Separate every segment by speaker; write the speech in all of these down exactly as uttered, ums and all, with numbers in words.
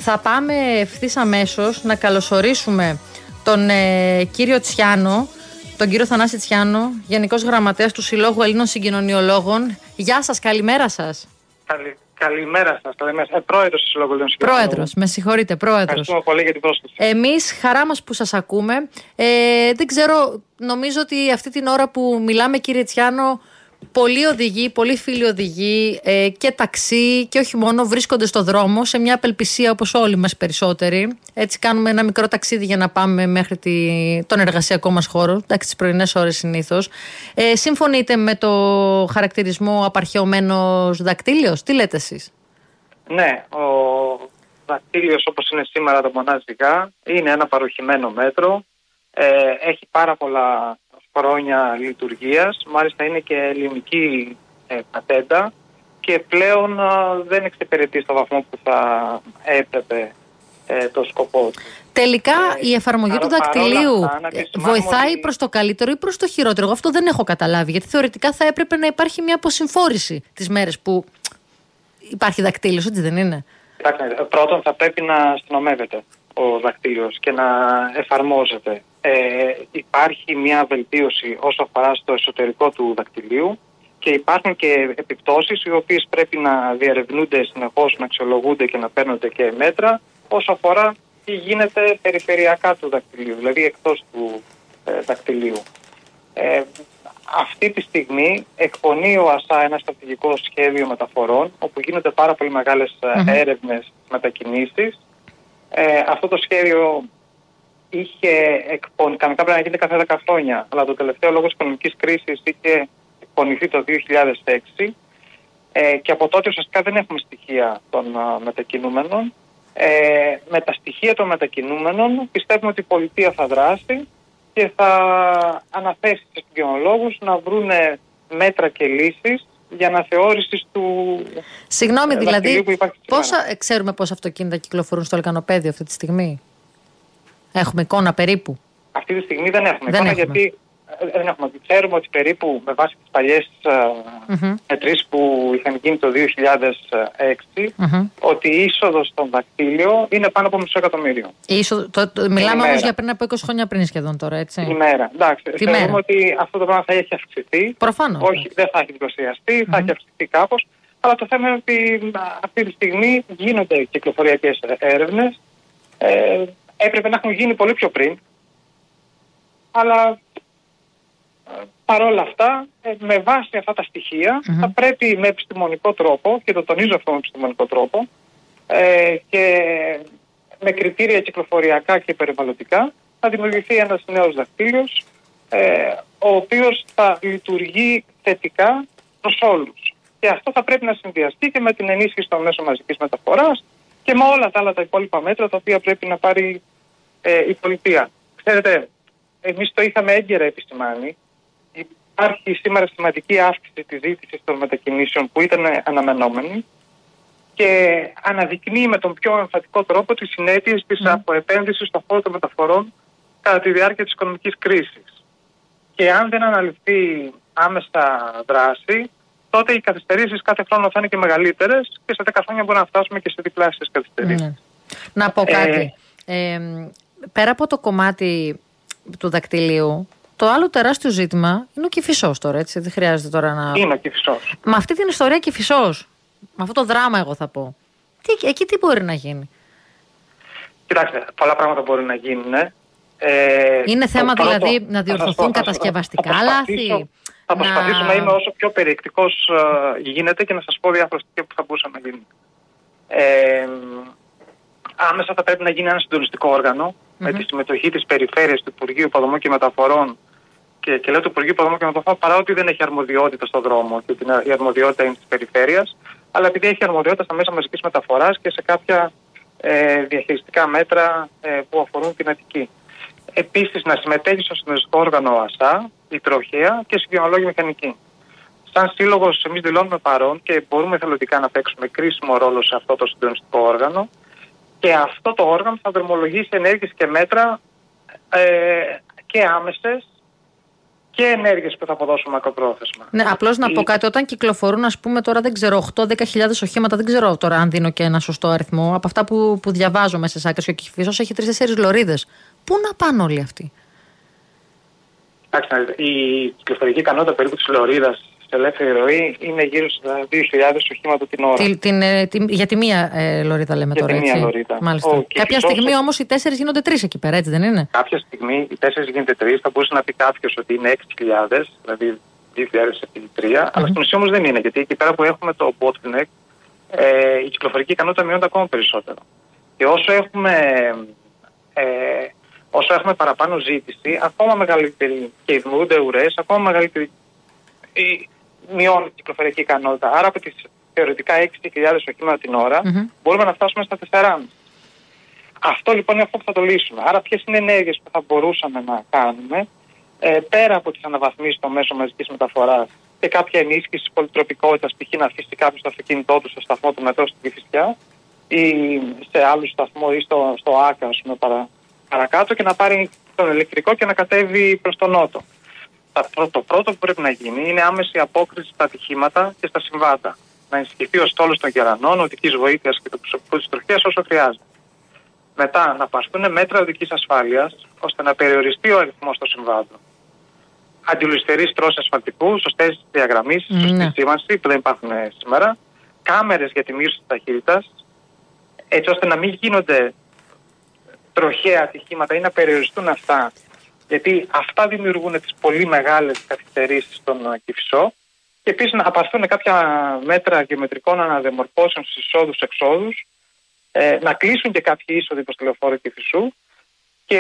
Speaker 1: Θα πάμε ευθύς αμέσως να καλωσορίσουμε τον ε, κύριο Τσιάνο, τον κύριο Θανάση Τσιάνο, Γενικός Γραμματέας του Συλλόγου Ελλήνων Συγκοινωνιολόγων. Γεια σας, καλημέρα σας.
Speaker 2: Καλη, καλημέρα σας, καλημέρα. Ε, πρόεδρος του Συλλόγου Ελλήνων Συγκοινωνιολόγων.
Speaker 1: Πρόεδρος, με συγχωρείτε, πρόεδρος.
Speaker 2: Ευχαριστούμε πολύ για την πρόσκληση.
Speaker 1: Εμείς, χαρά μας που σας ακούμε. Ε, δεν ξέρω, νομίζω ότι αυτή την ώρα που μιλάμε, κύριε Τσιάνο, πολλοί οδηγοί, πολλοί φίλοι οδηγοί ε, και ταξί και όχι μόνο βρίσκονται στο δρόμο σε μια απελπισία όπως όλοι μας περισσότεροι. Έτσι κάνουμε ένα μικρό ταξίδι για να πάμε μέχρι τη, τον εργασιακό μας χώρο, εντάξει, τις πρωινές ώρες συνήθως. Ε, συμφωνείτε με το χαρακτηρισμό απαρχαιωμένος δακτύλιος? Τι λέτε εσείς?
Speaker 2: Ναι, ο δακτύλιος όπως είναι σήμερα τα μονάζικα είναι ένα παροχημένο μέτρο. Ε, έχει πάρα πολλά χρόνια λειτουργίας, μάλιστα είναι και ελληνική ε, πατέντα και πλέον ε, δεν εξυπηρετεί στο βαθμό που θα έπρεπε ε, το σκοπό του.
Speaker 1: Τελικά ε, η εφαρμογή παρό, του δακτυλίου αυτά, βοηθάει ότι... προς το καλύτερο ή προς το χειρότερο? Αυτό δεν έχω καταλάβει, γιατί θεωρητικά θα έπρεπε να υπάρχει μια αποσυμφόρηση τις μέρες που υπάρχει δακτύλιος, έτσι δεν είναι?
Speaker 2: Πρώτον θα πρέπει να αστυνομεύεται ο δακτύλιος και να εφαρμόζεται. Ε, υπάρχει μια βελτίωση όσο αφορά στο εσωτερικό του δακτυλίου και υπάρχουν και επιπτώσεις οι οποίες πρέπει να διερευνούνται συνεχώς, να αξιολογούνται και να παίρνονται και μέτρα όσο αφορά τι γίνεται περιφερειακά του δακτυλίου, δηλαδή εκτός του ε, δακτυλίου. Ε, αυτή τη στιγμή εκπονεί ο ΑΣΑ ένα στρατηγικό σχέδιο μεταφορών όπου γίνονται πάρα πολύ μεγάλες mm-hmm. έρευνες μετακινήσεις. Ε, αυτό το σχέδιο είχε εκπονηθεί, κανονικά πρέπει να γίνει κάθε δέκα χρόνια, αλλά το τελευταίο λόγω της οικονομικής κρίσης είχε εκπονηθεί το δύο χιλιάδες έξι ε, και από τότε ουσιαστικά δεν έχουμε στοιχεία των α, μετακινούμενων. Ε, με τα στοιχεία των μετακινούμενων πιστεύουμε ότι η πολιτεία θα δράσει και θα αναθέσει στους συγκοινωνιολόγους να βρουν μέτρα και λύσεις για αναθεώρηση του.
Speaker 1: Συγγνώμη, ε, δηλαδή, πόσα, ξέρουμε πόσα αυτοκίνητα κυκλοφορούν στο Λεκανοπέδιο αυτή τη στιγμή? Έχουμε εικόνα περίπου?
Speaker 2: Αυτή τη στιγμή δεν έχουμε
Speaker 1: δεν
Speaker 2: εικόνα,
Speaker 1: έχουμε.
Speaker 2: γιατί δεν έχουμε. Ξέρουμε ότι περίπου με βάση τις παλιές mm-hmm. μετρήσεις που είχαν γίνει το δύο χιλιάδες έξι, mm-hmm. ότι η είσοδος στον δακτύλιο είναι πάνω από μισό εκατομμύριο.
Speaker 1: Είσοδο, το, το, μιλάμε όμως για πριν από είκοσι χρόνια πριν σχεδόν τώρα, έτσι.
Speaker 2: Ημέρα. Εντάξει, θεωρούμε ότι αυτό το πράγμα θα έχει αυξηθεί.
Speaker 1: Προφανώς.
Speaker 2: Όχι, δεν θα έχει διπλασιαστεί, mm-hmm. θα έχει αυξηθεί κάπως. Αλλά το θέμα είναι ότι αυτή τη στιγμή γίνονται κυκλοφοριακές έρευνες. Ε, έπρεπε να έχουν γίνει πολύ πιο πριν. Αλλά παρόλα αυτά, με βάση αυτά τα στοιχεία, mm-hmm. θα πρέπει με επιστημονικό τρόπο, και το τονίζω αυτό με επιστημονικό τρόπο, ε, και με κριτήρια κυκλοφοριακά και περιβαλλοντικά, θα δημιουργηθεί ένας νέος δακτύλιος, ε, ο οποίος θα λειτουργεί θετικά προς όλους. Και αυτό θα πρέπει να συνδυαστεί και με την ενίσχυση των μέσων μαζικής μεταφοράς και με όλα τα άλλα τα υπόλοιπα μέτρα τα οποία πρέπει να πάρει ε, η πολιτεία. Ξέρετε, εμείς το είχαμε έγκαιρα επισημάνει. Υπάρχει σήμερα σημαντική αύξηση της ζήτησης των μετακινήσεων που ήταν αναμενόμενη και αναδεικνύει με τον πιο εμφατικό τρόπο τις συνέπειες της mm. αποεπένδυσης στον χώρο των μεταφορών κατά τη διάρκεια της οικονομικής κρίσης. Και αν δεν αναλυφθεί άμεσα δράση, τότε οι καθυστερήσεις κάθε χρόνο θα είναι και μεγαλύτερες και σε δέκα χρόνια μπορεί να φτάσουμε και σε διπλάσιες καθυστερήσεις. Mm.
Speaker 1: Να πω κάτι. Ε, ε, πέρα από το κομμάτι του δακτυλίου, το άλλο τεράστιο ζήτημα είναι ο Κηφισός τώρα, έτσι. Δεν χρειάζεται τώρα να.
Speaker 2: Είναι ο Κηφισός.
Speaker 1: Με αυτή την ιστορία Κηφισός, με αυτό το δράμα, εγώ θα πω. Τι, εκεί τι μπορεί να γίνει?
Speaker 2: Κοιτάξτε, πολλά πράγματα μπορεί να γίνουν. Ε,
Speaker 1: είναι θέμα το, δηλαδή το, να διορθωθούν κατασκευαστικά θα λάθη.
Speaker 2: Θα προσπαθήσω να... να είμαι όσο πιο περιεκτικός uh, γίνεται και να σας πω διάφορα στοιχεία που θα μπορούσαν να γίνουν. Ε, άμεσα θα πρέπει να γίνει ένα συντονιστικό όργανο mm-hmm. με τη συμμετοχή της περιφέρειας του Υπουργείου Υποδομών και Μεταφορών και, και λέω του Υπουργείου Υποδομών και Μεταφορών παρά ότι δεν έχει αρμοδιότητα στον δρόμο και την, η αρμοδιότητα είναι της περιφέρειας, αλλά επειδή έχει αρμοδιότητα στα μέσα μαζικής μεταφοράς και σε κάποια ε, διαχειριστικά μέτρα ε, που αφορούν την Αττική. Επίσης να συμμετέχει στο συντονιστικό όργανο ΑΣΑ, η Τροχέα και συγκοινωνιολόγοι μηχανικοί. Σαν σύλλογος εμείς δηλώνουμε παρόν και μπορούμε θελοντικά να παίξουμε κρίσιμο ρόλο σε αυτό το συντονιστικό όργανο. Και αυτό το όργανο θα δρομολογήσει ενέργειες και μέτρα ε, και άμεσες και ενέργειες που θα αποδώσουν μακροπρόθεσμα.
Speaker 1: Ναι, απλώς να πω κάτι. Όταν κυκλοφορούν, ας πούμε, τώρα δεν ξέρω, οκτώ με δέκα χιλιάδες οχήματα, δεν ξέρω τώρα αν δίνω και ένα σωστό αριθμό. Από αυτά που, που διαβάζω μέσα σε άκρες, και ο Κηφισός έχει τρεις-τέσσερις λωρίδες. Πού να πάνε όλοι αυτοί?
Speaker 2: Κοιτάξτε, η κυκλοφορική ικανότητα περίπου της λωρίδας σε ελεύθερη ροή είναι γύρω στα δύο χιλιάδες οχήματα την ώρα.
Speaker 1: Την, την, ε, την, για τη μία ε, λωρίδα λέμε
Speaker 2: για
Speaker 1: τώρα,
Speaker 2: τη
Speaker 1: έτσι.
Speaker 2: Μία λωρίδα.
Speaker 1: Μάλιστα.
Speaker 2: Ο
Speaker 1: Κάποια στιγμή θα... όμως οι τέσσερις γίνονται τρεις εκεί πέρα, έτσι δεν είναι?
Speaker 2: Κάποια στιγμή οι τέσσερις γίνονται τρεις, θα μπορούσε να πει κάποιος ότι είναι έξι χιλιάδες, δηλαδή δύο χιλιάδες τρία, mm-hmm. αλλά στην ουσία όμως δεν είναι, γιατί εκεί πέρα που έχουμε το bottleneck, ε, η κυκλοφορική ικανότητα μειώνεται ακόμα περισσότερο. Και όσο έχουμε, ε, όσο έχουμε παραπάνω ζήτηση, ακόμα μεγαλύτερη, και δημιουργούνται ουρές, ακόμα μεγαλύτερη η, μειώνει την κυκλοφορική ικανότητα. Άρα από τις θεωρητικά έξι χιλιάδες οχήματα την ώρα mm-hmm. μπορούμε να φτάσουμε στα τέσσερα. Αυτό λοιπόν είναι αυτό που θα το λύσουμε. Άρα ποιες είναι ενέργειες που θα μπορούσαμε να κάνουμε ε, πέρα από τις αναβαθμίσεις των μέσων μαζικής μεταφοράς και κάποια ενίσχυση της πολυτροπικότητας, π.χ. να αφήσει κάποιος το αυτοκίνητό του στο σταθμό του μετρό στην Κηφισιά ή σε άλλο σταθμό ή στο, στο ΆΚΑ, ας πούμε, παρα, παρακάτω, και να πάρει τον ηλεκτρικό και να κατέβει προς τον νότο. Το πρώτο που πρέπει να γίνει είναι άμεση απόκριση στα ατυχήματα και στα συμβάντα. Να ενισχυθεί ο στόλος των γερανών, οδικής βοήθειας και του προσωπικού της τροχιάς όσο χρειάζεται. Μετά, να πάρθουν μέτρα οδικής ασφάλειας ώστε να περιοριστεί ο αριθμός των συμβάντων. Αντιλουιστερείς στρώσεις ασφαλτικού, σωστές διαγραμμίσεις, mm, σωστή σήμανση που δεν υπάρχουν σήμερα. Κάμερες για τη μείωση της ταχύτητας, έτσι ώστε να μην γίνονται τροχαία ατυχήματα ή να περιοριστούν αυτά. Γιατί αυτά δημιουργούν τις πολύ μεγάλες καθυστερήσεις στον Κηφισό. Και επίσης να απαρθούν κάποια μέτρα γεωμετρικών αναδεμορφώσεων στους εισόδους-εξόδους, ε, να κλείσουν και κάποιοι είσοδοι προς τη λεωφόρο Κηφισού. Και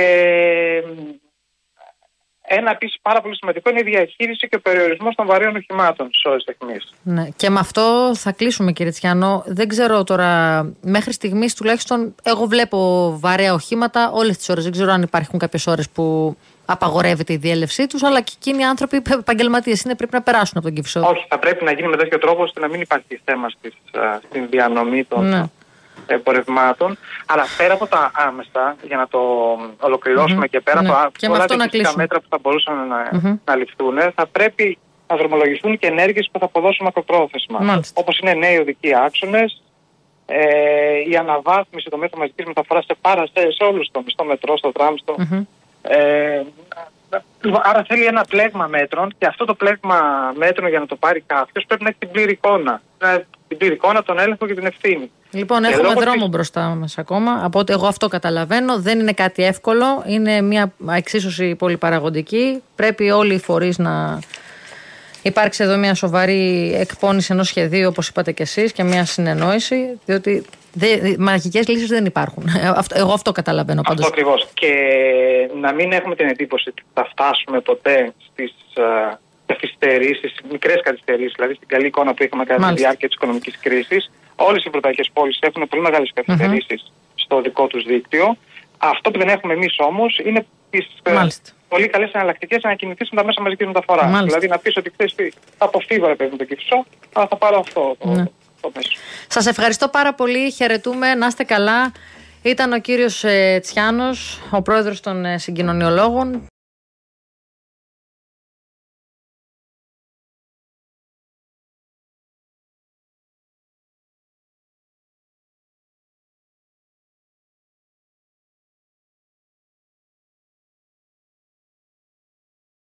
Speaker 2: ένα επίσης πάρα πολύ σημαντικό είναι η διαχείριση και ο περιορισμός των βαρέων οχημάτων στις ώρες αιχμής.
Speaker 1: Ναι, και με αυτό θα κλείσουμε, κύριε Τσιάνο. Δεν ξέρω τώρα, μέχρι στιγμής τουλάχιστον εγώ βλέπω βαρέα οχήματα όλες τις ώρες. Δεν ξέρω αν υπάρχουν κάποιες ώρες που απαγορεύεται η διέλευσή τους, αλλά και εκείνοι οι άνθρωποι επαγγελματίες είναι, πρέπει να περάσουν από τον Κηφισό.
Speaker 2: Όχι, θα πρέπει να γίνει με τέτοιο τρόπο ώστε να μην υπάρχει θέμα στις, στην διανομή των ναι. εμπορευμάτων. Αλλά πέρα από τα άμεσα, για να το ολοκληρώσουμε mm-hmm. και πέρα ναι. από
Speaker 1: και
Speaker 2: πολλά τεχνικά μέτρα που θα μπορούσαν να, mm-hmm. να ληφθούν, θα πρέπει να δρομολογηθούν και ενέργειες που θα αποδώσουν μακροπρόθεσμα. Όπως είναι νέοι οδικοί άξονες, ε, η αναβάθμιση των μέτρων μαζικής μεταφοράς σε πάρα σε, σε όλους τους, στο μετρό, στο τραμ, στο... Mm-hmm. Ε, άρα θέλει ένα πλέγμα μέτρων, και αυτό το πλέγμα μέτρων, για να το πάρει κάποιος, πρέπει να έχει την πλήρη εικόνα. Την πλήρη εικόνα, τον έλεγχο και την ευθύνη.
Speaker 1: Λοιπόν, και έχουμε δρόμο της... μπροστά μας ακόμα. Από ό,τι εγώ αυτό καταλαβαίνω, δεν είναι κάτι εύκολο. Είναι μια εξίσωση πολυπαραγοντική. Πρέπει όλοι οι φορείς να υπάρξει εδώ μια σοβαρή εκπόνηση ενός σχεδίου, όπως είπατε κι εσείς, και μια συνεννόηση, διότι δε, μαγικές λύσεις δεν υπάρχουν. Εγώ αυτό καταλαβαίνω πάντως.
Speaker 2: Αυτό ακριβώς. Και να μην έχουμε την εντύπωση ότι θα φτάσουμε ποτέ στις uh, καθυστερήσεις, μικρές καθυστερήσεις, δηλαδή στην καλή εικόνα που είχαμε κατά τη διάρκεια της οικονομικής κρίσης. Όλες οι ευρωπαϊκές πόλεις έχουν πολύ μεγάλες καθυστερήσεις mm-hmm. στο δικό τους δίκτυο. Αυτό που δεν έχουμε εμείς όμως είναι τις uh, πολύ καλές εναλλακτικές να κινηθείς με τα μέσα μαζικής μεταφοράς. Μάλιστα. Δηλαδή να πεις ότι ξέρεις τι, θα αποφύγω ρε παιδί με το Κηφισό, αλλά θα πάρω αυτό το, ναι. το μέσο.
Speaker 1: Σας ευχαριστώ πάρα πολύ, χαιρετούμε, να είστε καλά. Ήταν ο κύριος ε, Τσιάνος, ο πρόεδρος των ε, συγκοινωνιολόγων.